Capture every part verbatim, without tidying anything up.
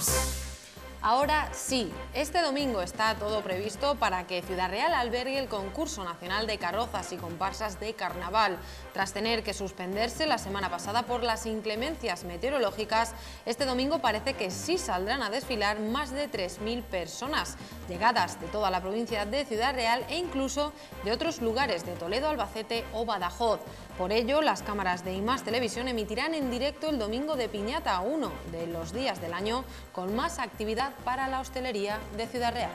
Ahora sí, este domingo está todo previsto para que Ciudad Real albergue el concurso nacional de carrozas y comparsas de carnaval. Tras tener que suspenderse la semana pasada por las inclemencias meteorológicas, este domingo parece que sí saldrán a desfilar más de tres mil personas, llegadas de toda la provincia de Ciudad Real e incluso de otros lugares de Toledo, Albacete o Badajoz. Por ello, las cámaras de I más Televisión emitirán en directo el domingo de Piñata, uno de los días del año con más actividad para la hostelería de Ciudad Real.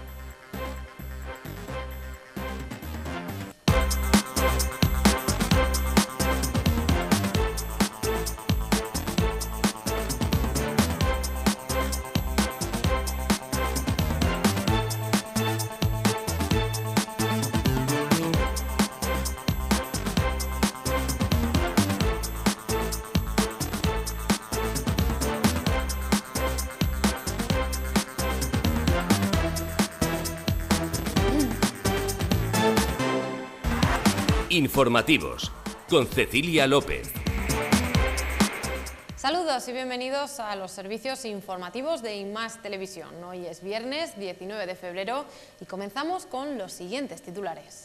Informativos, con Cecilia López. Saludos y bienvenidos a los servicios informativos de I más Televisión. Hoy es viernes diecinueve de febrero y comenzamos con los siguientes titulares.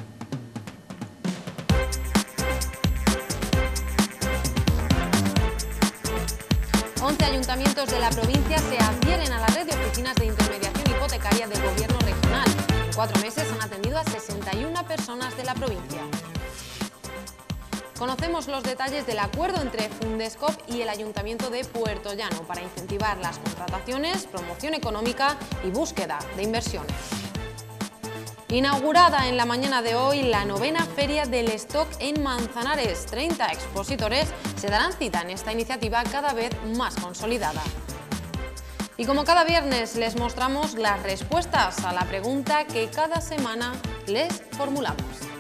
once ayuntamientos de la provincia se adhieren a la red de oficinas de intermediación hipotecaria del Gobierno regional. En cuatro meses han atendido a sesenta y una personas de la provincia. Conocemos los detalles del acuerdo entre Fundescop y el Ayuntamiento de Puerto Llano para incentivar las contrataciones, promoción económica y búsqueda de inversiones. Inaugurada en la mañana de hoy la novena Feria del Stock en Manzanares. treinta expositores se darán cita en esta iniciativa cada vez más consolidada. Y como cada viernes les mostramos las respuestas a la pregunta que cada semana les formulamos.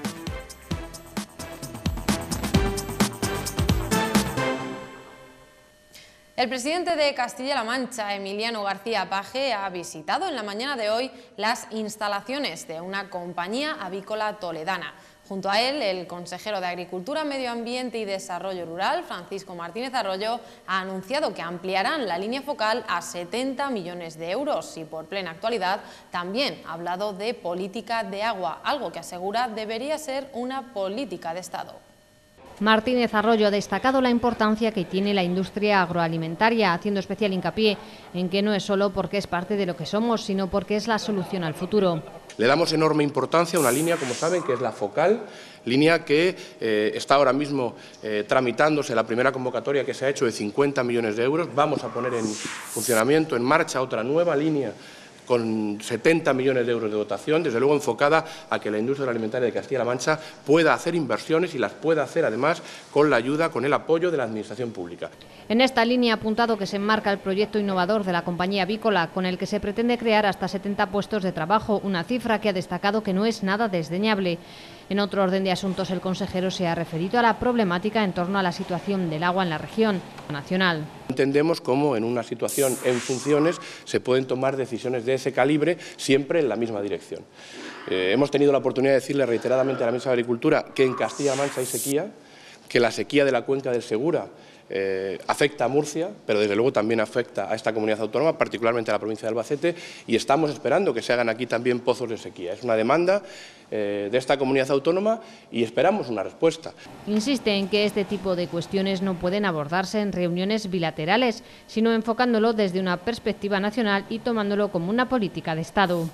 El presidente de Castilla-La Mancha, Emiliano García Paje, ha visitado en la mañana de hoy las instalaciones de una compañía avícola toledana. Junto a él, el consejero de Agricultura, Medio Ambiente y Desarrollo Rural, Francisco Martínez Arroyo, ha anunciado que ampliarán la línea focal a setenta millones de euros y por plena actualidad también ha hablado de política de agua, algo que asegura debería ser una política de Estado. Martínez Arroyo ha destacado la importancia que tiene la industria agroalimentaria, haciendo especial hincapié en que no es solo porque es parte de lo que somos, sino porque es la solución al futuro. Le damos enorme importancia a una línea, como saben, que es la focal, línea que eh, está ahora mismo eh, tramitándose la primera convocatoria que se ha hecho de cincuenta millones de euros. Vamos a poner en funcionamiento, en marcha, otra nueva línea con setenta millones de euros de dotación, desde luego enfocada a que la industria alimentaria de Castilla-La Mancha pueda hacer inversiones y las pueda hacer además con la ayuda, con el apoyo de la Administración pública. En esta línea ha apuntado que se enmarca el proyecto innovador de la compañía avícola, con el que se pretende crear hasta setenta puestos de trabajo, una cifra que ha destacado que no es nada desdeñable. En otro orden de asuntos, el consejero se ha referido a la problemática en torno a la situación del agua en la región nacional. Entendemos cómo en una situación en funciones se pueden tomar decisiones de ese calibre siempre en la misma dirección. Eh, hemos tenido la oportunidad de decirle reiteradamente a la Mesa de Agricultura que en Castilla-La Mancha hay sequía, que la sequía de la cuenca del Segura Eh, afecta a Murcia, pero desde luego también afecta a esta comunidad autónoma, particularmente a la provincia de Albacete, y estamos esperando que se hagan aquí también pozos de sequía. Es una demanda eh, de esta comunidad autónoma y esperamos una respuesta. Insiste en que este tipo de cuestiones no pueden abordarse en reuniones bilaterales, sino enfocándolo desde una perspectiva nacional y tomándolo como una política de Estado.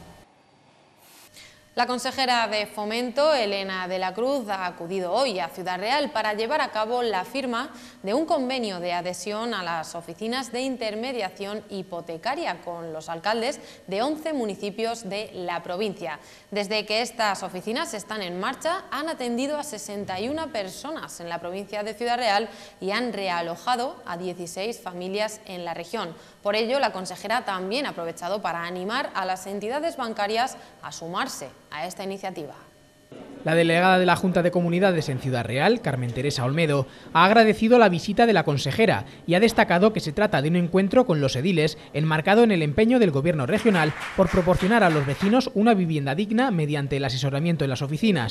La consejera de Fomento, Elena de la Cruz, ha acudido hoy a Ciudad Real para llevar a cabo la firma de un convenio de adhesión a las oficinas de intermediación hipotecaria con los alcaldes de once municipios de la provincia. Desde que estas oficinas están en marcha, han atendido a sesenta y una personas en la provincia de Ciudad Real y han realojado a dieciséis familias en la región. Por ello, la consejera también ha aprovechado para animar a las entidades bancarias a sumarse a esta iniciativa. La delegada de la Junta de Comunidades en Ciudad Real, Carmen Teresa Olmedo, ha agradecido la visita de la consejera y ha destacado que se trata de un encuentro con los ediles enmarcado en el empeño del Gobierno regional por proporcionar a los vecinos una vivienda digna mediante el asesoramiento en las oficinas.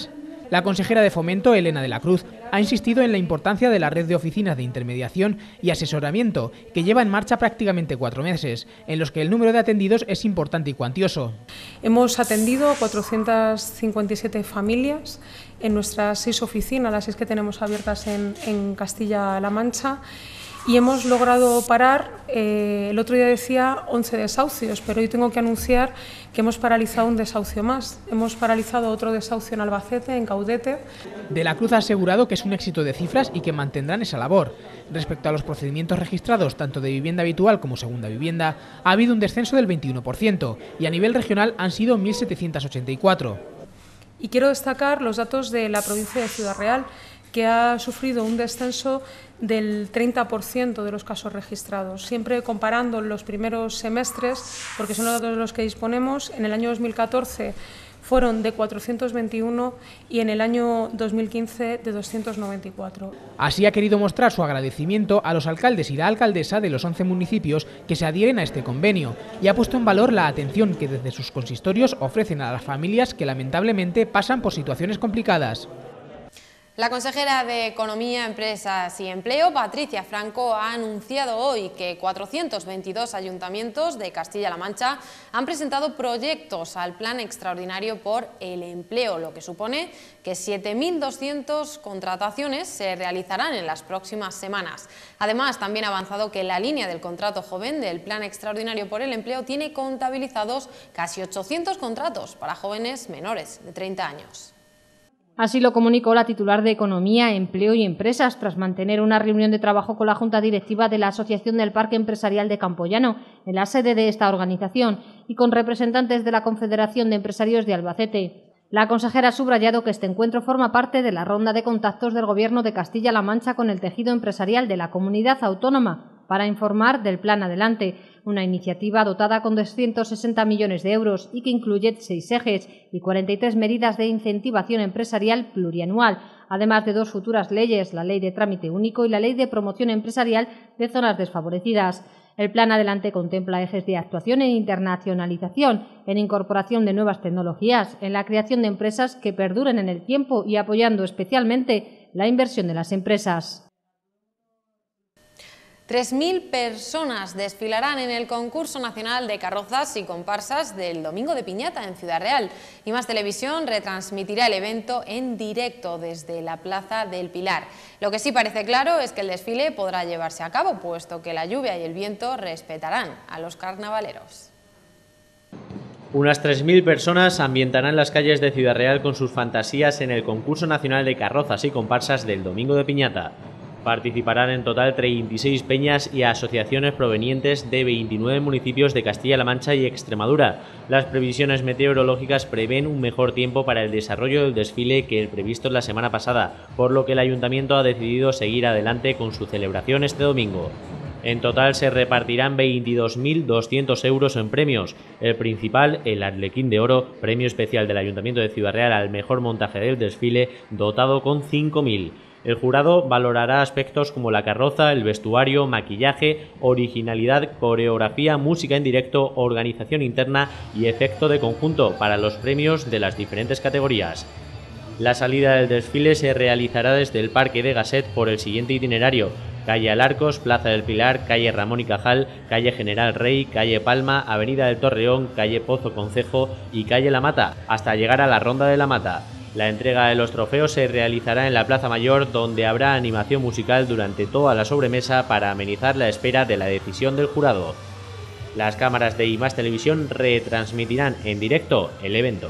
La consejera de Fomento, Elena de la Cruz, ha insistido en la importancia de la red de oficinas de intermediación y asesoramiento, que lleva en marcha prácticamente cuatro meses, en los que el número de atendidos es importante y cuantioso. Hemos atendido a cuatrocientas cincuenta y siete familias en nuestras seis oficinas, las seis que tenemos abiertas en, en Castilla-La Mancha, y hemos logrado parar, eh, el otro día decía once desahucios, pero hoy tengo que anunciar que hemos paralizado un desahucio más. Hemos paralizado otro desahucio en Albacete, en Caudete. De la Cruz ha asegurado que es un éxito de cifras y que mantendrán esa labor. Respecto a los procedimientos registrados, tanto de vivienda habitual como segunda vivienda, ha habido un descenso del veintiuno por ciento y a nivel regional han sido mil setecientos ochenta y cuatro. Y quiero destacar los datos de la provincia de Ciudad Real, que ha sufrido un descenso del treinta por ciento de los casos registrados. Siempre comparando los primeros semestres, porque son los datos de los que disponemos, en el año dos mil catorce fueron de cuatrocientos veintiuno y en el año dos mil quince de doscientos noventa y cuatro. Así ha querido mostrar su agradecimiento a los alcaldes y la alcaldesa de los once municipios que se adhieren a este convenio y ha puesto en valor la atención que desde sus consistorios ofrecen a las familias que lamentablemente pasan por situaciones complicadas. La consejera de Economía, Empresas y Empleo, Patricia Franco, ha anunciado hoy que cuatrocientos veintidós ayuntamientos de Castilla-La Mancha han presentado proyectos al Plan Extraordinario por el Empleo, lo que supone que siete mil doscientas contrataciones se realizarán en las próximas semanas. Además, también ha avanzado que la línea del contrato joven del Plan Extraordinario por el Empleo tiene contabilizados casi ochocientos contratos para jóvenes menores de treinta años. Así lo comunicó la titular de Economía, Empleo y Empresas tras mantener una reunión de trabajo con la Junta Directiva de la Asociación del Parque Empresarial de Campoyano, en la sede de esta organización, y con representantes de la Confederación de Empresarios de Albacete. La consejera ha subrayado que este encuentro forma parte de la ronda de contactos del Gobierno de Castilla-La Mancha con el tejido empresarial de la comunidad autónoma para informar del Plan Adelante, una iniciativa dotada con doscientos sesenta millones de euros y que incluye seis ejes y cuarenta y tres medidas de incentivación empresarial plurianual, además de dos futuras leyes, la Ley de Trámite Único y la Ley de Promoción Empresarial de Zonas Desfavorecidas. El Plan Adelante contempla ejes de actuación en internacionalización, en incorporación de nuevas tecnologías, en la creación de empresas que perduren en el tiempo y apoyando especialmente la inversión de las empresas. tres mil personas desfilarán en el concurso nacional de carrozas y comparsas del Domingo de Piñata en Ciudad Real. Y Más Televisión retransmitirá el evento en directo desde la Plaza del Pilar. Lo que sí parece claro es que el desfile podrá llevarse a cabo, puesto que la lluvia y el viento respetarán a los carnavaleros. Unas tres mil personas ambientarán las calles de Ciudad Real con sus fantasías en el concurso nacional de carrozas y comparsas del Domingo de Piñata. Participarán en total treinta y seis peñas y asociaciones provenientes de veintinueve municipios de Castilla-La Mancha y Extremadura. Las previsiones meteorológicas prevén un mejor tiempo para el desarrollo del desfile que el previsto la semana pasada, por lo que el Ayuntamiento ha decidido seguir adelante con su celebración este domingo. En total se repartirán veintidós mil doscientos euros en premios. El principal, el Arlequín de Oro, premio especial del Ayuntamiento de Ciudad Real al mejor montaje del desfile, dotado con cinco mil. El jurado valorará aspectos como la carroza, el vestuario, maquillaje, originalidad, coreografía, música en directo, organización interna y efecto de conjunto para los premios de las diferentes categorías. La salida del desfile se realizará desde el Parque de Gasset por el siguiente itinerario: calle Alarcos, Plaza del Pilar, calle Ramón y Cajal, calle General Rey, calle Palma, avenida del Torreón, calle Pozo Concejo y calle La Mata, hasta llegar a la Ronda de la Mata. La entrega de los trofeos se realizará en la Plaza Mayor, donde habrá animación musical durante toda la sobremesa para amenizar la espera de la decisión del jurado. Las cámaras de Más Televisión retransmitirán en directo el evento.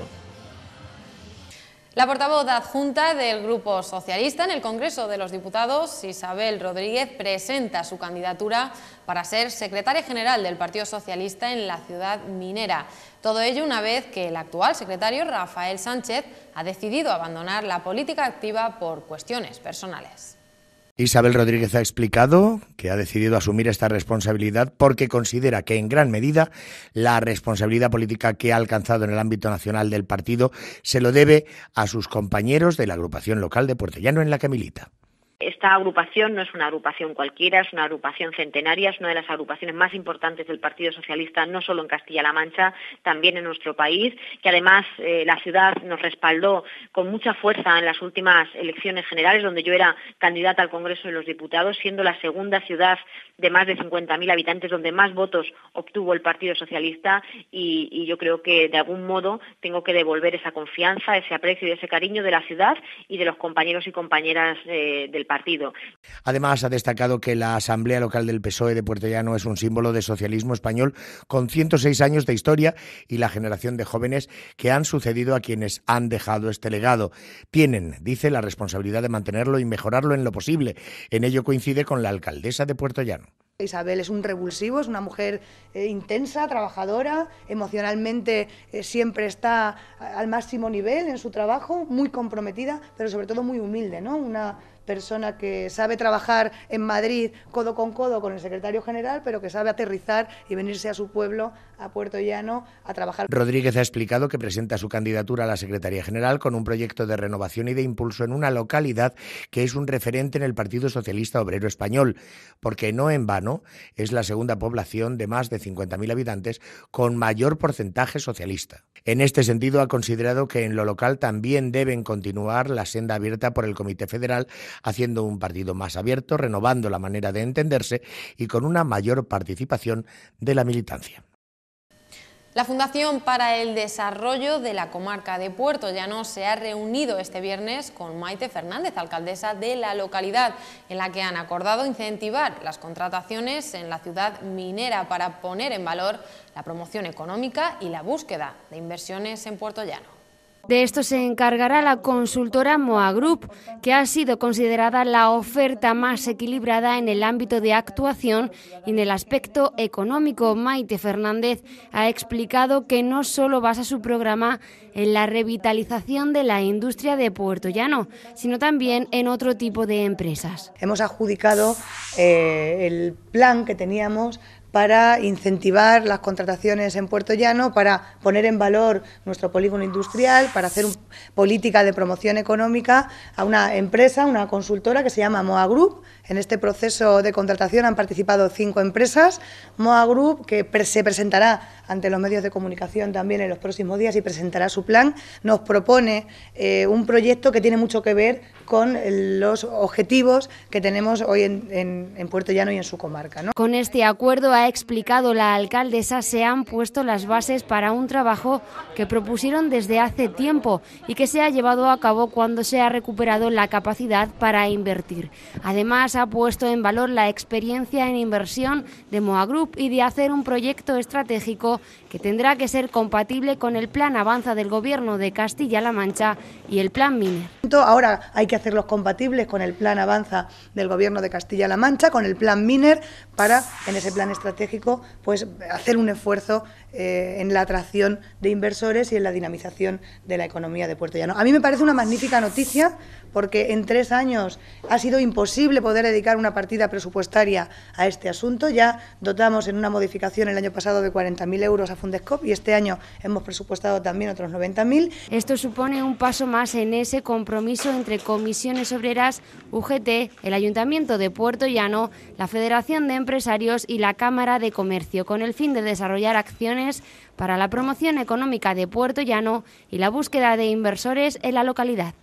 La portavoz adjunta del Grupo Socialista en el Congreso de los Diputados, Isabel Rodríguez, presenta su candidatura para ser secretaria general del Partido Socialista en la ciudad minera. Todo ello una vez que el actual secretario, Rafael Sánchez, ha decidido abandonar la política activa por cuestiones personales. Isabel Rodríguez ha explicado que ha decidido asumir esta responsabilidad porque considera que en gran medida la responsabilidad política que ha alcanzado en el ámbito nacional del partido se lo debe a sus compañeros de la agrupación local de Puertollano en la que milita. Esta agrupación no es una agrupación cualquiera, es una agrupación centenaria, es una de las agrupaciones más importantes del Partido Socialista, no solo en Castilla-La Mancha, también en nuestro país, que además eh, la ciudad nos respaldó con mucha fuerza en las últimas elecciones generales, donde yo era candidata al Congreso de los Diputados, siendo la segunda ciudad de más de cincuenta mil habitantes donde más votos obtuvo el Partido Socialista, y, y yo creo que de algún modo tengo que devolver esa confianza, ese aprecio y ese cariño de la ciudad y de los compañeros y compañeras eh, del partido. Además, ha destacado que la Asamblea Local del P S O E de Puertollano es un símbolo de socialismo español con ciento seis años de historia y la generación de jóvenes que han sucedido a quienes han dejado este legado. Tienen, dice, la responsabilidad de mantenerlo y mejorarlo en lo posible. En ello coincide con la alcaldesa de Puertollano. Isabel es un revulsivo, es una mujer eh, intensa, trabajadora, emocionalmente eh, siempre está al máximo nivel en su trabajo, muy comprometida, pero sobre todo muy humilde, ¿no? Una persona que sabe trabajar en Madrid codo con codo con el secretario general, pero que sabe aterrizar y venirse a su pueblo, a Puertollano, a trabajar. Rodríguez ha explicado que presenta su candidatura a la Secretaría General con un proyecto de renovación y de impulso en una localidad que es un referente en el Partido Socialista Obrero Español, porque no en vano es la segunda población de más de cincuenta mil habitantes con mayor porcentaje socialista. En este sentido, ha considerado que en lo local también deben continuar la senda abierta por el Comité Federal, haciendo un partido más abierto, renovando la manera de entenderse y con una mayor participación de la militancia. La Fundación para el Desarrollo de la Comarca de Puertollano se ha reunido este viernes con Maite Fernández, alcaldesa de la localidad, en la que han acordado incentivar las contrataciones en la ciudad minera para poner en valor la promoción económica y la búsqueda de inversiones en Puertollano. De esto se encargará la consultora Moa Group, que ha sido considerada la oferta más equilibrada en el ámbito de actuación y en el aspecto económico. Maite Fernández ha explicado que no solo basa su programa en la revitalización de la industria de Puertollano, sino también en otro tipo de empresas. Hemos adjudicado eh, el plan que teníamos para incentivar las contrataciones en Puertollano, para poner en valor nuestro polígono industrial, para hacer una política de promoción económica a una empresa, una consultora que se llama Moa Group. En este proceso de contratación han participado cinco empresas. Moa Group, que se presentará ante los medios de comunicación también en los próximos días y presentará su plan, nos propone eh, un proyecto que tiene mucho que ver con los objetivos que tenemos hoy en, en, en Puertollano y en su comarca, ¿no? Con este acuerdo, ha explicado la alcaldesa, se han puesto las bases para un trabajo que propusieron desde hace tiempo y que se ha llevado a cabo cuando se ha recuperado la capacidad para invertir. Además, ha puesto en valor la experiencia en inversión de Moa Group y de hacer un proyecto estratégico que tendrá que ser compatible con el Plan Avanza del Gobierno de Castilla-La Mancha y el Plan Miner. Ahora hay que hacerlos compatibles con el Plan Avanza del Gobierno de Castilla-La Mancha, con el Plan Miner, para, en ese plan estratégico, pues hacer un esfuerzo eh, en la atracción de inversores y en la dinamización de la economía de Puertollano. A mí me parece una magnífica noticia, porque en tres años ha sido imposible poder dedicar una partida presupuestaria a este asunto. Ya dotamos en una modificación el año pasado de cuarenta mil euros a Fundescop y este año hemos presupuestado también otros noventa mil. Esto supone un paso más en ese compromiso entre Comisiones Obreras, U G T, el Ayuntamiento de Puertollano, la Federación de Empresarios y la Cámara de Comercio, con el fin de desarrollar acciones para la promoción económica de Puertollano y la búsqueda de inversores en la localidad.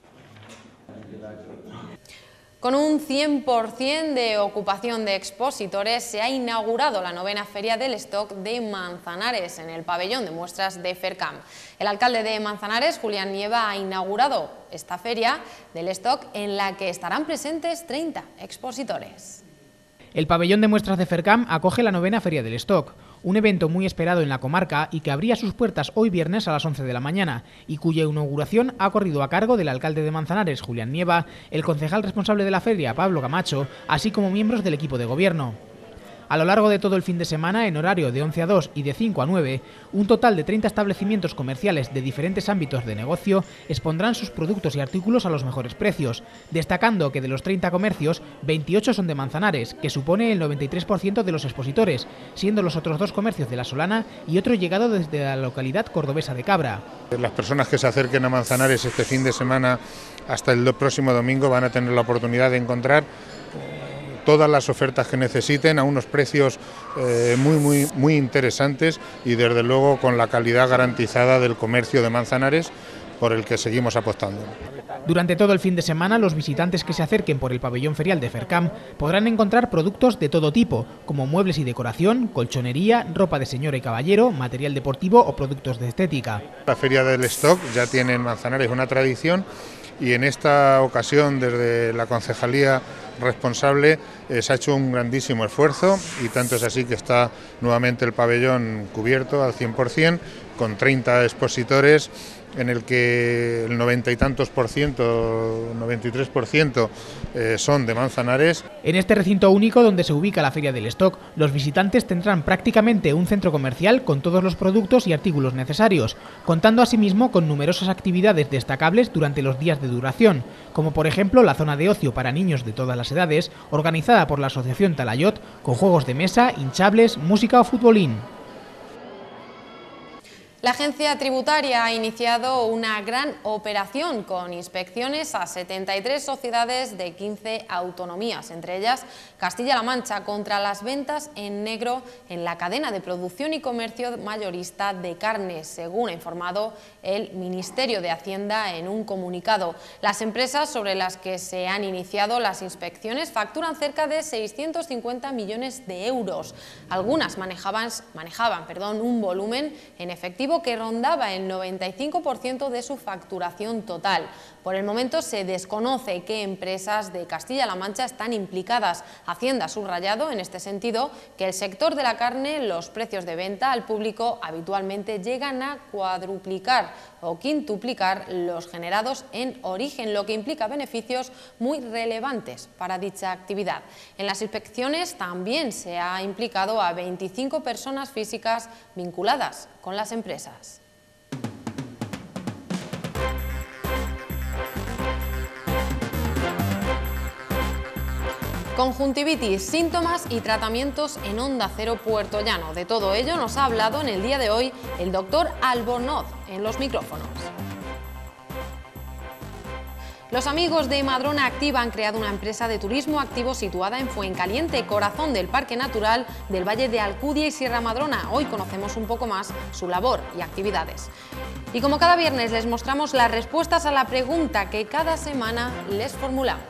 Con un cien por cien de ocupación de expositores, se ha inaugurado la novena Feria del Stock de Manzanares en el pabellón de muestras de FERCAM. El alcalde de Manzanares, Julián Nieva, ha inaugurado esta Feria del Stock en la que estarán presentes treinta expositores. El pabellón de muestras de FERCAM acoge la novena Feria del Stock, un evento muy esperado en la comarca y que abría sus puertas hoy viernes a las once de la mañana y cuya inauguración ha corrido a cargo del alcalde de Manzanares, Julián Nieva, el concejal responsable de la feria, Pablo Camacho, así como miembros del equipo de gobierno. A lo largo de todo el fin de semana, en horario de once a dos y de cinco a nueve, un total de treinta establecimientos comerciales de diferentes ámbitos de negocio expondrán sus productos y artículos a los mejores precios, destacando que de los treinta comercios, veintiocho son de Manzanares, que supone el noventa y tres por ciento de los expositores, siendo los otros dos comercios de La Solana y otro llegado desde la localidad cordobesa de Cabra. Las personas que se acerquen a Manzanares este fin de semana hasta el próximo domingo van a tener la oportunidad de encontrar todas las ofertas que necesiten a unos precios eh, muy, muy, muy interesantes y desde luego con la calidad garantizada del comercio de Manzanares, por el que seguimos apostando. Durante todo el fin de semana, los visitantes que se acerquen por el pabellón ferial de Fercam podrán encontrar productos de todo tipo, como muebles y decoración, colchonería, ropa de señora y caballero, material deportivo o productos de estética. La Feria del Stock ya tiene en Manzanares una tradición y en esta ocasión desde la concejalía responsable eh, se ha hecho un grandísimo esfuerzo y tanto es así que está nuevamente el pabellón cubierto al cien por cien con treinta expositores en el que el noventa y tantos por ciento, noventa y tres por ciento eh, son de Manzanares. En este recinto único donde se ubica la Feria del Stock, los visitantes tendrán prácticamente un centro comercial con todos los productos y artículos necesarios, contando asimismo con numerosas actividades destacables durante los días de duración, como por ejemplo la zona de ocio para niños de todas las edades, organizada por la Asociación Talayot, con juegos de mesa, hinchables, música o futbolín. La agencia tributaria ha iniciado una gran operación con inspecciones a setenta y tres sociedades de quince autonomías, entre ellas Castilla-La Mancha, contra las ventas en negro en la cadena de producción y comercio mayorista de carnes, según ha informado el Ministerio de Hacienda en un comunicado. Las empresas sobre las que se han iniciado las inspecciones facturan cerca de seiscientos cincuenta millones de euros. Algunas manejaban, manejaban perdón, un volumen en efectivo que rondaba el noventa y cinco por ciento de su facturación total. Por el momento se desconoce qué empresas de Castilla-La Mancha están implicadas. Hacienda ha subrayado en este sentido que el sector de la carne, los precios de venta al público habitualmente llegan a cuadruplicar o quintuplicar los generados en origen, lo que implica beneficios muy relevantes para dicha actividad. En las inspecciones también se ha implicado a veinticinco personas físicas vinculadas con las empresas. Conjuntivitis, síntomas y tratamientos en Onda Cero Puerto Llano. De todo ello nos ha hablado en el día de hoy el doctor Albornoz en los micrófonos. Los amigos de Madrona Activa han creado una empresa de turismo activo situada en Fuencaliente, corazón del Parque Natural del Valle de Alcudia y Sierra Madrona. Hoy conocemos un poco más su labor y actividades. Y como cada viernes les mostramos las respuestas a la pregunta que cada semana les formulamos.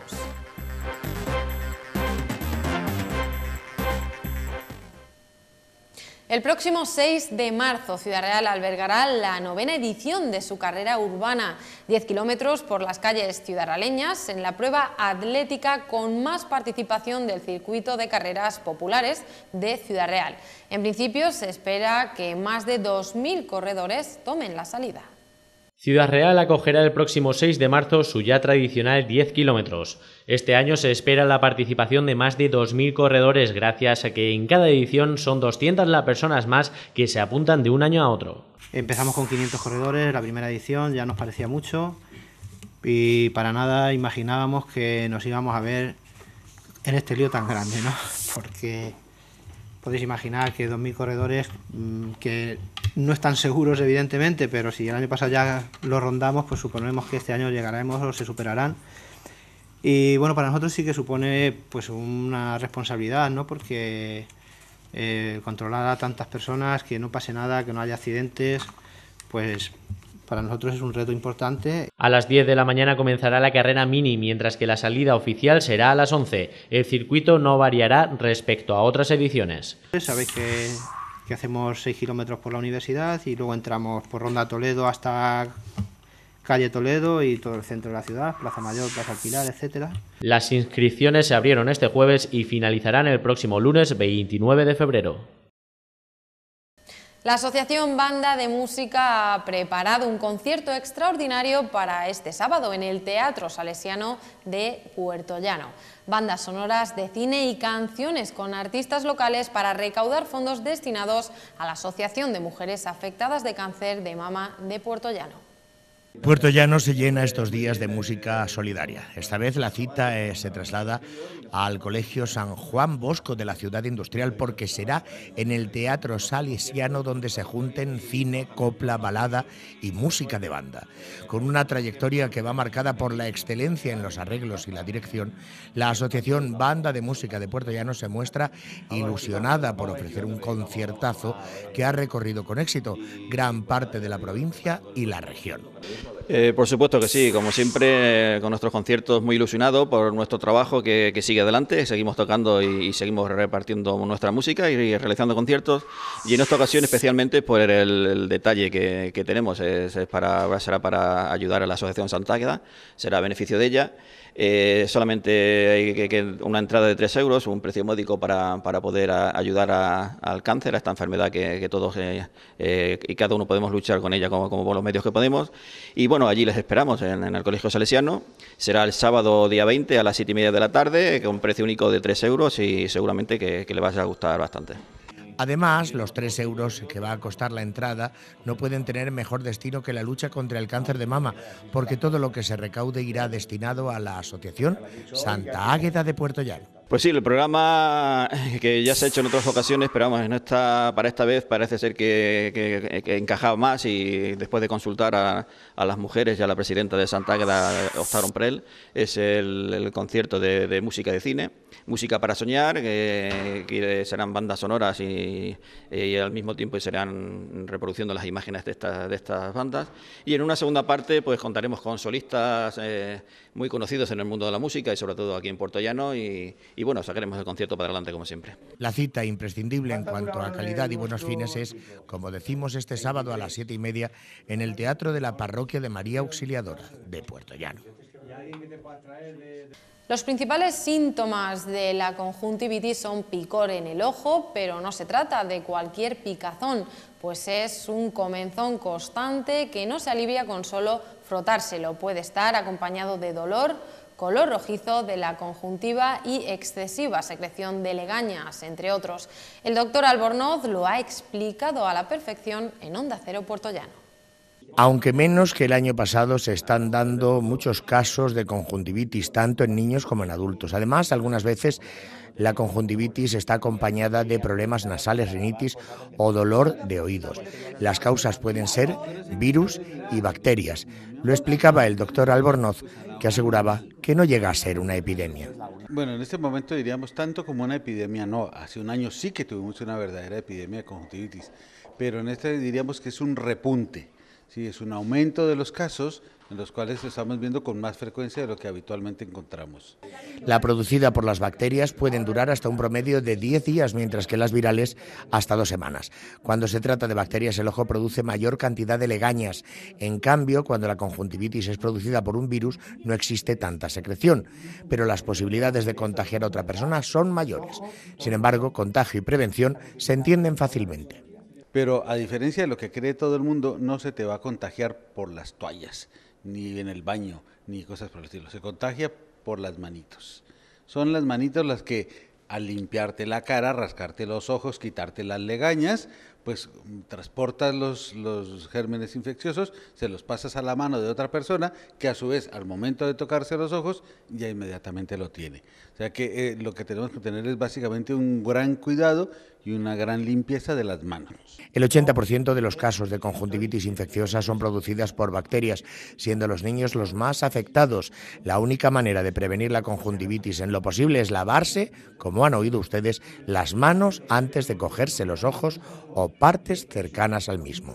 El próximo seis de marzo, Ciudad Real albergará la novena edición de su carrera urbana, diez kilómetros por las calles ciudadraleñas, en la prueba atlética con más participación del circuito de carreras populares de Ciudad Real. En principio se espera que más de dos mil corredores tomen la salida. Ciudad Real acogerá el próximo seis de marzo su ya tradicional diez kilómetros. Este año se espera la participación de más de dos mil corredores gracias a que en cada edición son doscientas las personas más que se apuntan de un año a otro. Empezamos con quinientos corredores, la primera edición ya nos parecía mucho y para nada imaginábamos que nos íbamos a ver en este lío tan grande, ¿no? Porque podéis imaginar que dos mil corredores mmm, que no están seguros evidentemente, pero si el año pasado ya lo rondamos, pues suponemos que este año llegaremos o se superarán. Y bueno, para nosotros sí que supone pues una responsabilidad, ¿no? Porque eh, controlar a tantas personas, que no pase nada, que no haya accidentes, pues para nosotros es un reto importante. A las diez de la mañana comenzará la carrera mini, mientras que la salida oficial será a las once. El circuito no variará respecto a otras ediciones. Sabéis que, que hacemos seis kilómetros por la universidad y luego entramos por Ronda Toledo hasta calle Toledo y todo el centro de la ciudad, Plaza Mayor, Plaza Alpilar, etcétera. Las inscripciones se abrieron este jueves y finalizarán el próximo lunes veintinueve de febrero. La Asociación Banda de Música ha preparado un concierto extraordinario para este sábado en el Teatro Salesiano de Puertollano. Bandas sonoras de cine y canciones con artistas locales para recaudar fondos destinados a la Asociación de Mujeres Afectadas de Cáncer de Mama de Puertollano. Puertollano se llena estos días de música solidaria. Esta vez la cita eh, se traslada al Colegio San Juan Bosco de la ciudad industrial, porque será en el Teatro Salesiano donde se junten cine, copla, balada y música de banda. Con una trayectoria que va marcada por la excelencia en los arreglos y la dirección, la Asociación Banda de Música de Puertollano se muestra ilusionada por ofrecer un conciertazo que ha recorrido con éxito gran parte de la provincia y la región. Eh, por supuesto que sí, como siempre, eh, con nuestros conciertos muy ilusionados por nuestro trabajo que, que sigue adelante, seguimos tocando y, y seguimos repartiendo nuestra música y, y realizando conciertos, y en esta ocasión especialmente por el, el detalle que, que tenemos, es, es para, será para ayudar a la Asociación Santa Águeda, será a beneficio de ella. Eh, solamente hay que, que una entrada de tres euros, un precio módico para, para poder a, ayudar a, al cáncer, a esta enfermedad que, que todos eh, eh, y cada uno podemos luchar con ella como, como por los medios que podemos. Y bueno, allí les esperamos en, en el Colegio Salesiano. Será el sábado día veinte a las siete y media de la tarde, con un precio único de tres euros y seguramente que, que le vaya a gustar bastante. Además, los tres euros que va a costar la entrada no pueden tener mejor destino que la lucha contra el cáncer de mama, porque todo lo que se recaude irá destinado a la Asociación Santa Águeda de Puertollano. Pues sí, el programa que ya se ha hecho en otras ocasiones, pero vamos, en esta, para esta vez parece ser que, que, que encajaba más, y después de consultar a, a las mujeres y a la presidenta de Santa Águeda, optaron por él. Es el, el concierto de, de música de cine, música para soñar, que, que serán bandas sonoras y, y al mismo tiempo serán reproduciendo las imágenes de, esta, de estas bandas. Y en una segunda parte pues contaremos con solistas eh, muy conocidos en el mundo de la música y sobre todo aquí en Puertollano, y Y bueno, sacaremos el concierto para adelante como siempre. La cita imprescindible en cuanto a calidad y buenos fines es, como decimos, este sábado a las siete y media en el Teatro de la Parroquia de María Auxiliadora de Puertollano. Los principales síntomas de la conjuntivitis son picor en el ojo, pero no se trata de cualquier picazón, pues es un comezón constante que no se alivia con solo frotárselo. Puede estar acompañado de dolor, color rojizo de la conjuntiva y excesiva secreción de legañas, entre otros. El doctor Albornoz lo ha explicado a la perfección en Onda Cero Puertollano. Aunque menos que el año pasado, se están dando muchos casos de conjuntivitis, tanto en niños como en adultos. Además, algunas veces la conjuntivitis está acompañada de problemas nasales, rinitis o dolor de oídos. Las causas pueden ser virus y bacterias. Lo explicaba el doctor Albornoz, que aseguraba que no llega a ser una epidemia. Bueno, en este momento diríamos tanto como una epidemia no. Hace un año sí que tuvimos una verdadera epidemia de conjuntivitis, pero en este diríamos que es un repunte, sí, es un aumento de los casos en los cuales lo estamos viendo con más frecuencia de lo que habitualmente encontramos. La producida por las bacterias pueden durar hasta un promedio de diez días, mientras que las virales hasta dos semanas. Cuando se trata de bacterias, el ojo produce mayor cantidad de legañas. En cambio, cuando la conjuntivitis es producida por un virus, no existe tanta secreción, pero las posibilidades de contagiar a otra persona son mayores. Sin embargo, contagio y prevención se entienden fácilmente. Pero a diferencia de lo que cree todo el mundo, no se te va a contagiar por las toallas, ni en el baño, ni cosas por el estilo. Se contagia por las manitos. Son las manitos las que, al limpiarte la cara, rascarte los ojos, quitarte las legañas, pues transportas los, los gérmenes infecciosos, se los pasas a la mano de otra persona, que a su vez, al momento de tocarse los ojos, ya inmediatamente lo tiene. O sea que eh, lo que tenemos que tener es básicamente un gran cuidado y una gran limpieza de las manos. El ochenta por ciento de los casos de conjuntivitis infecciosa son producidas por bacterias, siendo los niños los más afectados. La única manera de prevenir la conjuntivitis en lo posible es lavarse, como han oído ustedes, las manos antes de cogerse los ojos o partes cercanas al mismo.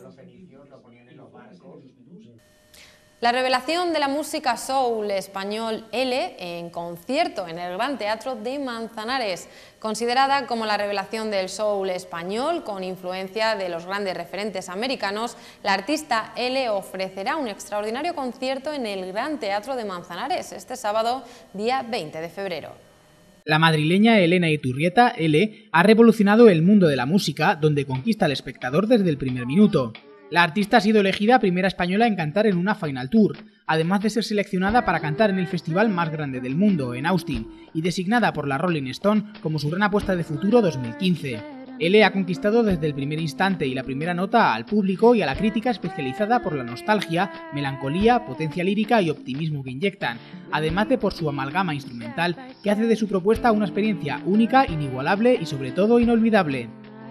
La revelación de la música soul español L en concierto en el Gran Teatro de Manzanares. Considerada como la revelación del soul español con influencia de los grandes referentes americanos, la artista L ofrecerá un extraordinario concierto en el Gran Teatro de Manzanares este sábado, día veinte de febrero. La madrileña Elena Iturrieta, Ele, ha revolucionado el mundo de la música, donde conquista al espectador desde el primer minuto. La artista ha sido elegida primera española en cantar en una Final Tour, además de ser seleccionada para cantar en el festival más grande del mundo, en Austin, y designada por la Rolling Stone como su gran apuesta de futuro dos mil quince. Ele ha conquistado desde el primer instante y la primera nota al público y a la crítica especializada por la nostalgia, melancolía, potencia lírica y optimismo que inyectan, además de por su amalgama instrumental que hace de su propuesta una experiencia única, inigualable y sobre todo inolvidable.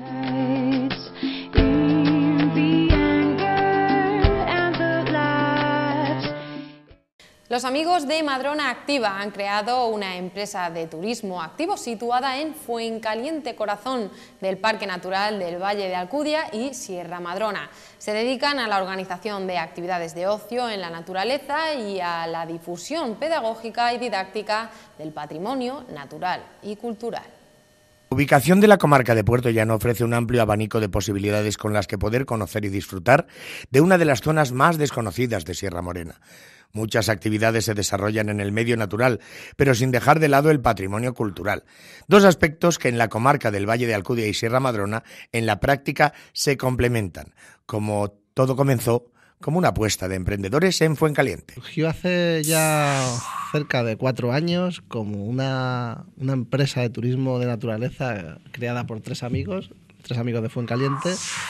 Los amigos de Madrona Activa han creado una empresa de turismo activo situada en Fuencaliente, corazón del Parque Natural del Valle de Alcudia y Sierra Madrona. Se dedican a la organización de actividades de ocio en la naturaleza y a la difusión pedagógica y didáctica del patrimonio natural y cultural. La ubicación de la comarca de Puerto Llano ofrece un amplio abanico de posibilidades con las que poder conocer y disfrutar de una de las zonas más desconocidas de Sierra Morena. Muchas actividades se desarrollan en el medio natural, pero sin dejar de lado el patrimonio cultural. Dos aspectos que en la comarca del Valle de Alcudia y Sierra Madrona, en la práctica, se complementan, como todo comenzó como una apuesta de emprendedores en Fuencaliente. Surgió hace ya cerca de cuatro años como una, una empresa de turismo de naturaleza creada por tres amigos, tres amigos de Fuencaliente,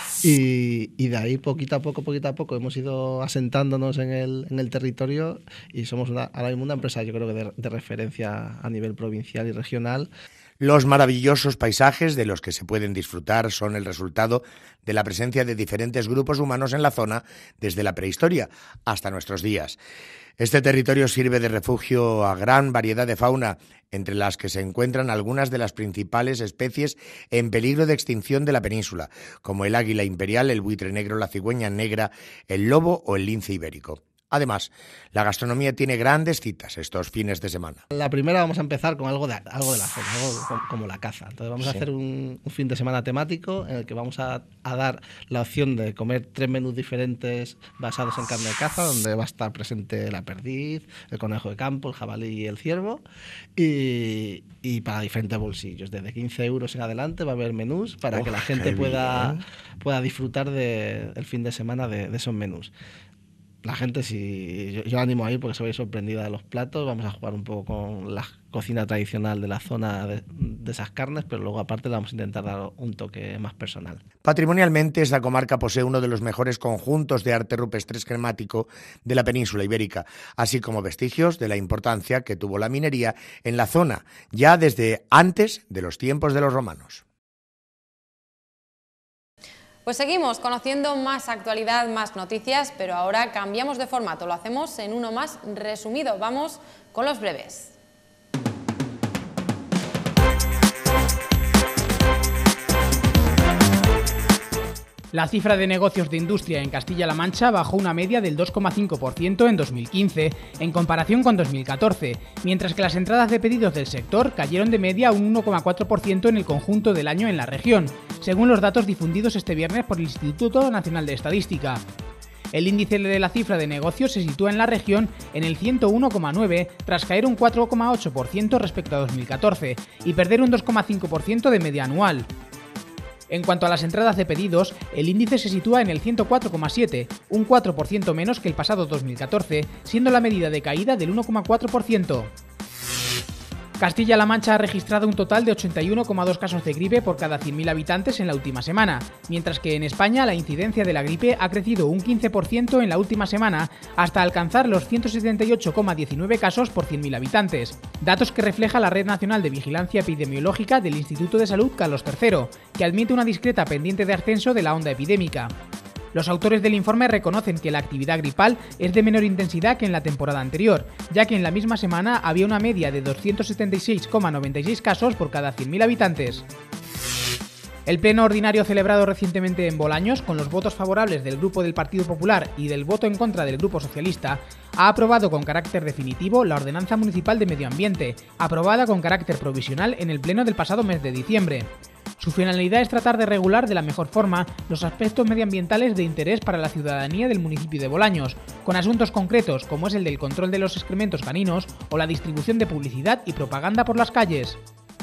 y, y de ahí poquito a poco, poquito a poco hemos ido asentándonos en el, en el territorio y somos una, ahora mismo una empresa, yo creo que de, de referencia a nivel provincial y regional. Los maravillosos paisajes de los que se pueden disfrutar son el resultado de la presencia de diferentes grupos humanos en la zona desde la prehistoria hasta nuestros días. Este territorio sirve de refugio a gran variedad de fauna, entre las que se encuentran algunas de las principales especies en peligro de extinción de la península, como el águila imperial, el buitre negro, la cigüeña negra, el lobo o el lince ibérico. Además, la gastronomía tiene grandes citas estos fines de semana. La primera vamos a empezar con algo de, algo de la zona, algo como, como la caza. Entonces vamos sí. a hacer un, un fin de semana temático en el que vamos a, a dar la opción de comer tres menús diferentes basados en carne de caza, donde va a estar presente la perdiz, el conejo de campo, el jabalí y el ciervo, y, y para diferentes bolsillos. Desde quince euros en adelante va a haber menús para oh, que la gente pueda, pueda disfrutar de, del fin de semana de, de esos menús. La gente, si yo, yo animo a ir porque se va a ir sorprendida de los platos. Vamos a jugar un poco con la cocina tradicional de la zona de, de esas carnes, pero luego aparte le vamos a intentar dar un toque más personal. Patrimonialmente, esta comarca posee uno de los mejores conjuntos de arte rupestre esquemático de la península ibérica, así como vestigios de la importancia que tuvo la minería en la zona, ya desde antes de los tiempos de los romanos. Pues seguimos conociendo más actualidad, más noticias, pero ahora cambiamos de formato, lo hacemos en uno más resumido. Vamos con los breves. La cifra de negocios de industria en Castilla-La Mancha bajó una media del dos coma cinco por ciento en dos mil quince, en comparación con dos mil catorce, mientras que las entradas de pedidos del sector cayeron de media un uno coma cuatro por ciento en el conjunto del año en la región, según los datos difundidos este viernes por el Instituto Nacional de Estadística. El índice de la cifra de negocios se sitúa en la región en el ciento uno coma nueve, tras caer un cuatro coma ocho por ciento respecto a dos mil catorce y perder un dos coma cinco por ciento de media anual. En cuanto a las entradas de pedidos, el índice se sitúa en el ciento cuatro coma siete, un cuatro por ciento menos que el pasado dos mil catorce, siendo la medida de caída del uno coma cuatro por ciento. Castilla-La Mancha ha registrado un total de ochenta y uno coma dos casos de gripe por cada cien mil habitantes en la última semana, mientras que en España la incidencia de la gripe ha crecido un quince por ciento en la última semana, hasta alcanzar los ciento setenta y ocho coma diecinueve casos por cien mil habitantes. Datos que refleja la Red Nacional de Vigilancia Epidemiológica del Instituto de Salud Carlos tercero, que admite una discreta pendiente de ascenso de la onda epidémica. Los autores del informe reconocen que la actividad gripal es de menor intensidad que en la temporada anterior, ya que en la misma semana había una media de doscientos setenta y seis coma noventa y seis casos por cada cien mil habitantes. El pleno ordinario celebrado recientemente en Bolaños, con los votos favorables del Grupo del Partido Popular y del voto en contra del Grupo Socialista, ha aprobado con carácter definitivo la Ordenanza Municipal de Medio Ambiente, aprobada con carácter provisional en el pleno del pasado mes de diciembre. Su finalidad es tratar de regular de la mejor forma los aspectos medioambientales de interés para la ciudadanía del municipio de Bolaños, con asuntos concretos como es el del control de los excrementos caninos o la distribución de publicidad y propaganda por las calles.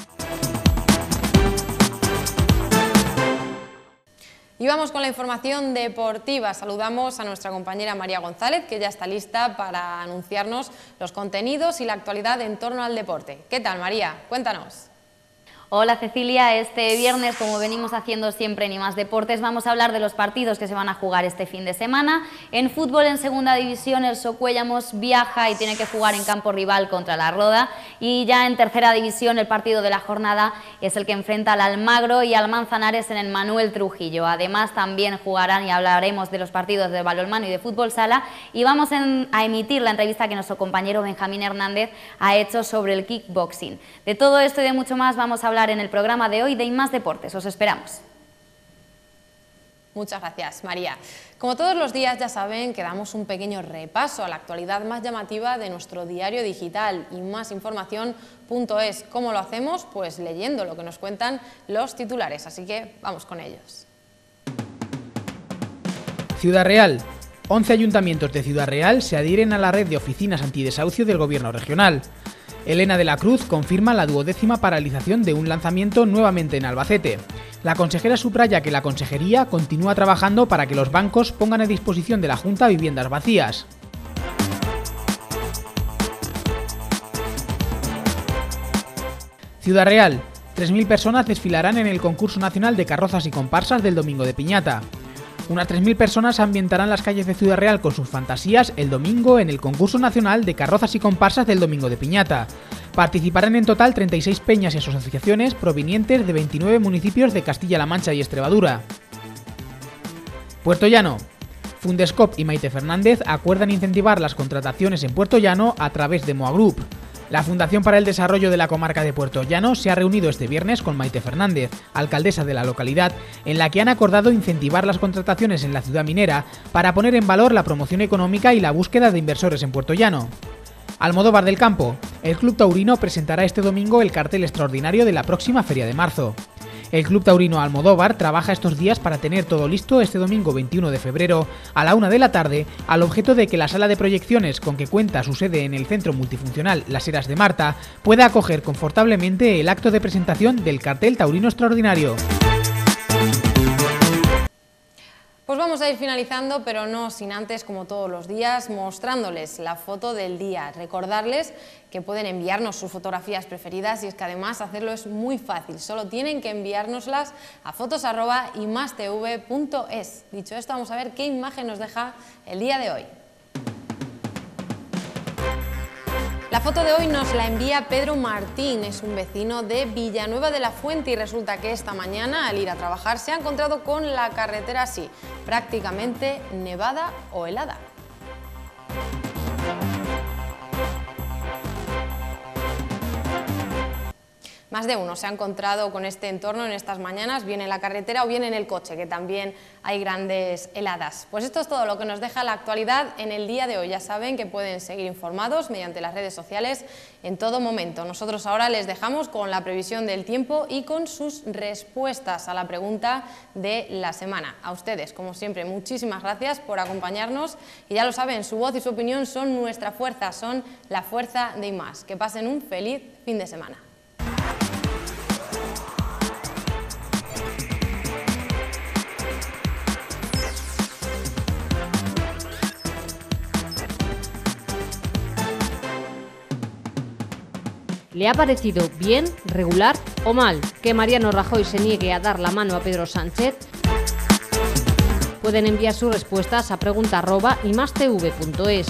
Y vamos con la información deportiva. Saludamos a nuestra compañera María González, que ya está lista para anunciarnos los contenidos y la actualidad en torno al deporte. ¿Qué tal, María? Cuéntanos. Hola Cecilia, este viernes, como venimos haciendo siempre en I Más Deportes, vamos a hablar de los partidos que se van a jugar este fin de semana. En fútbol, en segunda división, el Socuellamos viaja y tiene que jugar en campo rival contra la Roda. Y ya en tercera división, el partido de la jornada es el que enfrenta al Almagro y al Manzanares en el Manuel Trujillo. Además, también jugarán y hablaremos de los partidos de balonmano y de fútbol sala. Y vamos en, a emitir la entrevista que nuestro compañero Benjamín Hernández ha hecho sobre el kickboxing. De todo esto y de mucho más vamos a hablar en el programa de hoy de I Más Deportes. Os esperamos. Muchas gracias, María. Como todos los días ya saben que damos un pequeño repaso a la actualidad más llamativa de nuestro diario digital y más información punto es. ¿Cómo lo hacemos? Pues leyendo lo que nos cuentan los titulares, así que vamos con ellos. Ciudad Real. once ayuntamientos de Ciudad Real se adhieren a la red de oficinas antidesahucio del Gobierno regional. Elena de la Cruz confirma la duodécima paralización de un lanzamiento nuevamente en Albacete. La consejera subraya que la consejería continúa trabajando para que los bancos pongan a disposición de la Junta viviendas vacías. Ciudad Real. tres mil personas desfilarán en el concurso nacional de carrozas y comparsas del Domingo de Piñata. Unas tres mil personas ambientarán las calles de Ciudad Real con sus fantasías el domingo en el concurso nacional de carrozas y comparsas del Domingo de Piñata. Participarán en total treinta y seis peñas y asociaciones provenientes de veintinueve municipios de Castilla-La Mancha y Extremadura. Puerto Llano. Fundescop y Maite Fernández acuerdan incentivar las contrataciones en Puerto Llano a través de Moa Group. La Fundación para el Desarrollo de la Comarca de Puerto Llano se ha reunido este viernes con Maite Fernández, alcaldesa de la localidad, en la que han acordado incentivar las contrataciones en la ciudad minera para poner en valor la promoción económica y la búsqueda de inversores en Puerto Llano. Almodóvar del Campo. El Club Taurino presentará este domingo el cartel extraordinario de la próxima Feria de Marzo. El Club Taurino Almodóvar trabaja estos días para tener todo listo este domingo veintiuno de febrero a la una de la tarde, al objeto de que la sala de proyecciones con que cuenta su sede en el Centro Multifuncional Las Heras de Marta pueda acoger confortablemente el acto de presentación del cartel taurino extraordinario. Pues vamos a ir finalizando, pero no sin antes, como todos los días, mostrándoles la foto del día. Recordarles que pueden enviarnos sus fotografías preferidas y es que además hacerlo es muy fácil. Solo tienen que enviárnoslas a fotos arroba i más te ve punto es. Dicho esto, vamos a ver qué imagen nos deja el día de hoy. La foto de hoy nos la envía Pedro Martín, es un vecino de Villanueva de la Fuente y resulta que esta mañana al ir a trabajar se ha encontrado con la carretera así, prácticamente nevada o helada. Más de uno se ha encontrado con este entorno en estas mañanas, bien en la carretera o bien en el coche, que también hay grandes heladas. Pues esto es todo lo que nos deja la actualidad en el día de hoy. Ya saben que pueden seguir informados mediante las redes sociales en todo momento. Nosotros ahora les dejamos con la previsión del tiempo y con sus respuestas a la pregunta de la semana. A ustedes, como siempre, muchísimas gracias por acompañarnos y ya lo saben, su voz y su opinión son nuestra fuerza, son la fuerza de I Más. Que pasen un feliz fin de semana. ¿Le ha parecido bien, regular o mal que Mariano Rajoy se niegue a dar la mano a Pedro Sánchez? Pueden enviar sus respuestas a pregunta arroba i más te ve punto es.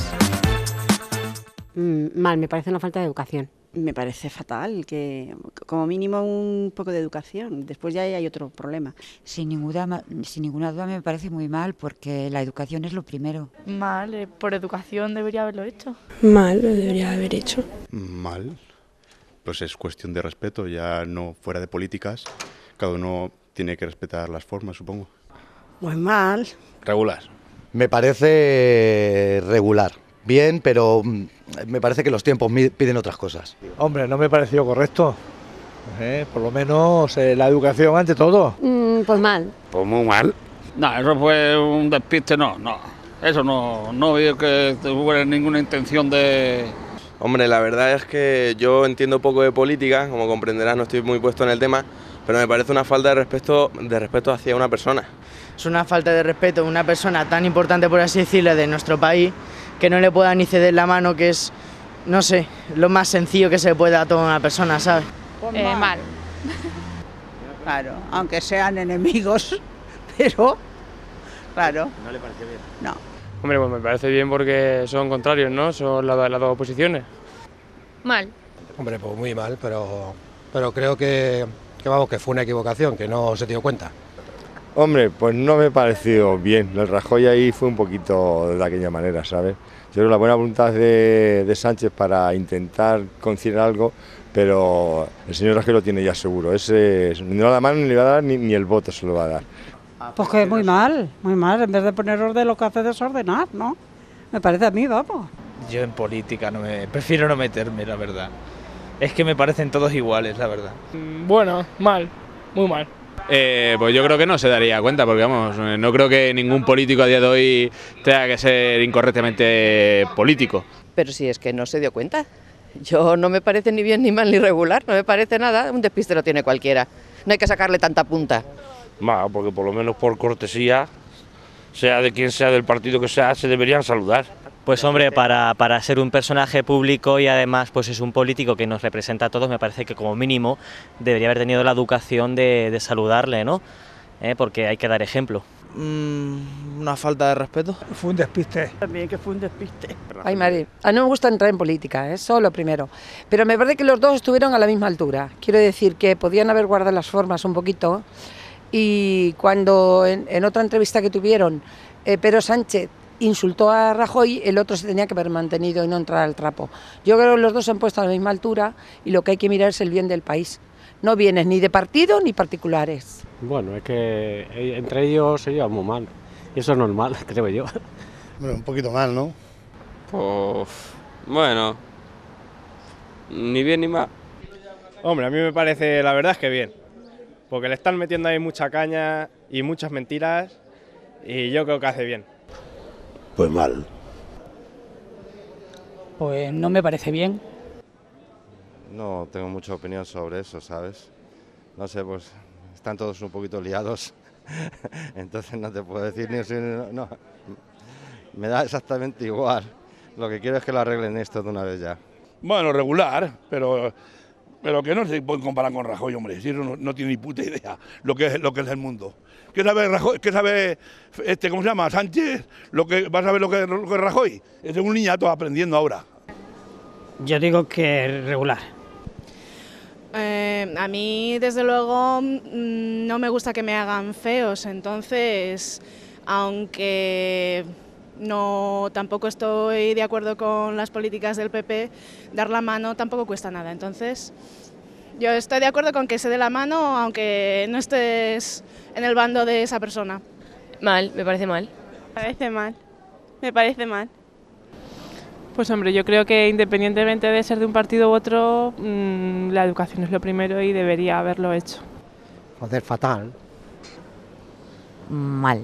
Mm, mal, me parece una falta de educación. Me parece fatal, que como mínimo un poco de educación, después ya hay otro problema. Sin ninguna, sin ninguna duda me parece muy mal porque la educación es lo primero. Mal, eh, por educación debería haberlo hecho. Mal, lo debería haber hecho. Mal. Pues es cuestión de respeto, ya no fuera de políticas, cada uno tiene que respetar las formas, supongo. Pues mal. Regular. Me parece regular. Bien, pero me parece que los tiempos piden otras cosas. Hombre, no me pareció correcto. Eh, por lo menos eh, la educación ante todo. Mm, pues mal. Pues muy mal. No, eso fue un despiste, no, no. Eso no, no veo que tuviera ninguna intención de... Hombre, la verdad es que yo entiendo poco de política, como comprenderás no estoy muy puesto en el tema, pero me parece una falta de respeto, de respeto hacia una persona. Es una falta de respeto a una persona tan importante, por así decirlo, de nuestro país, que no le pueda ni ceder la mano, que es, no sé, lo más sencillo que se puede a toda una persona, ¿sabes? Pues eh, mal. Claro, aunque sean enemigos, pero, claro. ¿No le parece bien? No. Hombre, pues me parece bien porque son contrarios, ¿no? Son las, las dos oposiciones. Mal. Hombre, pues muy mal, pero, pero creo que, que, vamos, que fue una equivocación, que no se dio cuenta. Hombre, pues no me pareció bien. El Rajoy ahí fue un poquito de aquella manera, ¿sabes? Yo creo que la buena voluntad de, de Sánchez para intentar conciliar algo, pero el señor Rajoy lo tiene ya seguro. Ese no le da mano ni le va a dar ni, ni el voto se lo va a dar. Pues que muy mal, muy mal. En vez de poner orden, lo que hace es desordenar, ¿no? Me parece a mí, vamos. Yo en política no me, prefiero no meterme, la verdad. Es que me parecen todos iguales, la verdad. Bueno, mal, muy mal. Eh, pues yo creo que no se daría cuenta, porque vamos, no creo que ningún político a día de hoy tenga que ser incorrectamente político. Pero si es que no se dio cuenta. Yo no me parece ni bien, ni mal, ni regular, no me parece nada, un despiste lo tiene cualquiera. No hay que sacarle tanta punta. Más, porque por lo menos por cortesía, sea de quien sea del partido que sea, se deberían saludar. Pues hombre, para, para ser un personaje público y además pues es un político que nos representa a todos, me parece que como mínimo debería haber tenido la educación de, de saludarle, ¿no? ¿Eh? Porque hay que dar ejemplo. Mm, una falta de respeto. Fue un despiste. También que fue un despiste. Ay, madre, a mí no me gusta entrar en política, eso es lo primero. Pero me parece que los dos estuvieron a la misma altura. Quiero decir que podían haber guardado las formas un poquito y cuando en, en otra entrevista que tuvieron, eh, Pedro Sánchez insultó a Rajoy, el otro se tenía que haber mantenido y no entrar al trapo. Yo creo que los dos se han puesto a la misma altura y lo que hay que mirar es el bien del país. No bienes ni de partido ni particulares. Bueno, es que entre ellos se llevan muy mal. Y eso es normal, creo yo. Bueno, un poquito mal, ¿no? Pues bueno, ni bien ni mal. Hombre, a mí me parece, la verdad es que bien. Porque le están metiendo ahí mucha caña y muchas mentiras y yo creo que hace bien. Pues mal. Pues no me parece bien. No tengo mucha opinión sobre eso, ¿sabes? No sé, pues están todos un poquito liados, entonces no te puedo decir ni si no, no. Me da exactamente igual. Lo que quiero es que lo arreglen esto de una vez ya. Bueno, regular, pero pero que no se puede comparar con Rajoy, hombre. Si no, no tiene ni puta idea lo que es lo que es el mundo. ¿Qué sabe Rajoy? ¿Qué sabe este, cómo se llama? Sánchez. Lo que va a saber lo que, lo que es Rajoy. Es un niñato aprendiendo ahora. Yo digo que regular. Eh, a mí, desde luego, no me gusta que me hagan feos, entonces, aunque no tampoco estoy de acuerdo con las políticas del P P, dar la mano tampoco cuesta nada. Entonces, yo estoy de acuerdo con que se dé la mano, aunque no estés en el bando de esa persona. Mal, me parece mal. Me parece mal, me parece mal. Pues hombre, yo creo que independientemente de ser de un partido u otro, mmm, la educación es lo primero y debería haberlo hecho. Joder, fatal. Mal.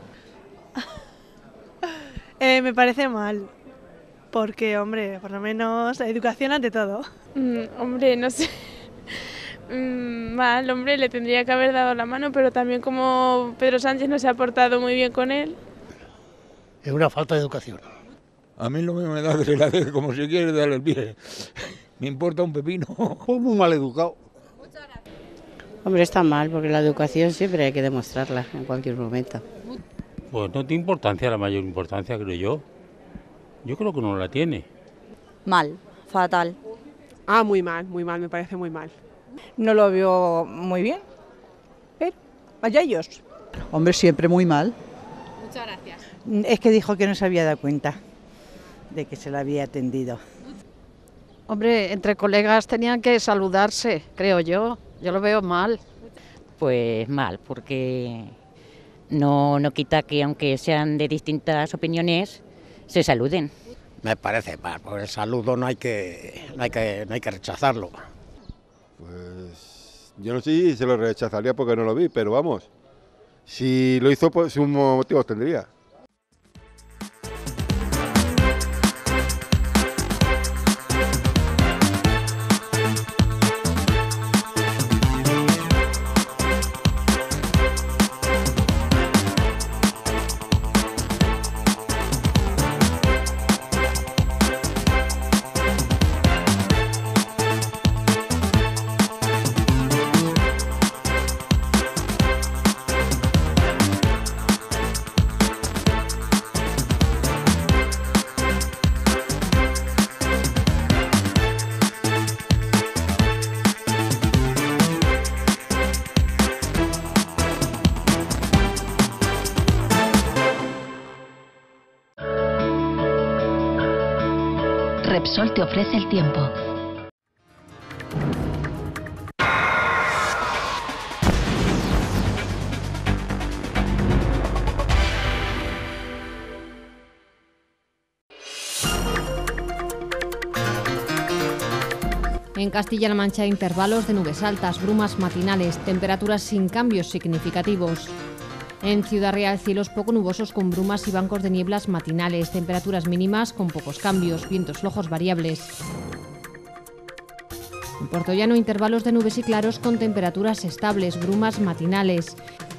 eh, me parece mal, porque hombre, por lo menos la educación ante todo. Mm, hombre, no sé. mm, mal, hombre, le tendría que haber dado la mano, pero también como Pedro Sánchez no se ha portado muy bien con él. Es una falta de educación. A mí lo mismo me da que se la deje como si quiere darle el pie. Me importa un pepino. Pues muy mal educado. Hombre, está mal, porque la educación siempre hay que demostrarla en cualquier momento. Pues no tiene importancia, la mayor importancia, creo yo. Yo creo que no la tiene. Mal, fatal. Ah, muy mal, muy mal, me parece muy mal. No lo veo muy bien, pero vaya ellos. Hombre, siempre muy mal. Muchas gracias. Es que dijo que no se había dado cuenta de que se la había atendido. Hombre, entre colegas tenían que saludarse, creo yo. Yo lo veo mal. Pues mal, porque no, no quita que aunque sean de distintas opiniones, se saluden. Me parece mal, porque el saludo no hay que, no hay que, no hay que rechazarlo. Pues Yo no sé si se lo rechazaría porque no lo vi, pero vamos, si lo hizo, pues sus motivos tendría. Repsol te ofrece el tiempo. En Castilla-La Mancha, intervalos de nubes altas, brumas matinales, temperaturas sin cambios significativos. En Ciudad Real, cielos poco nubosos con brumas y bancos de nieblas matinales, temperaturas mínimas con pocos cambios, vientos flojos variables. En Puertollano, intervalos de nubes y claros con temperaturas estables, brumas matinales.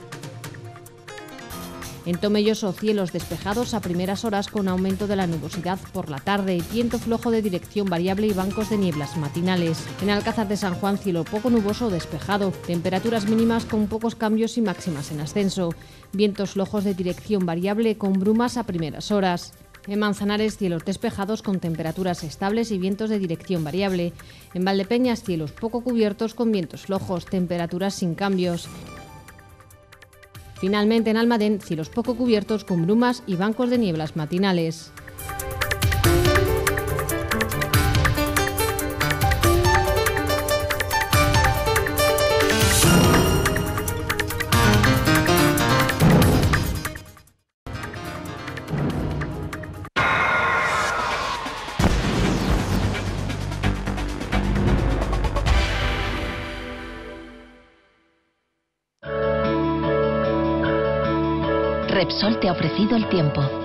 En Tomelloso, cielos despejados a primeras horas con aumento de la nubosidad por la tarde, viento flojo de dirección variable y bancos de nieblas matinales. En Alcázar de San Juan, cielo poco nuboso o despejado, temperaturas mínimas con pocos cambios y máximas en ascenso, vientos flojos de dirección variable con brumas a primeras horas. En Manzanares, cielos despejados con temperaturas estables y vientos de dirección variable. En Valdepeñas, cielos poco cubiertos con vientos flojos, temperaturas sin cambios. Finalmente, en Almadén, cielos poco cubiertos con brumas y bancos de nieblas matinales. Repsol te ha ofrecido el tiempo.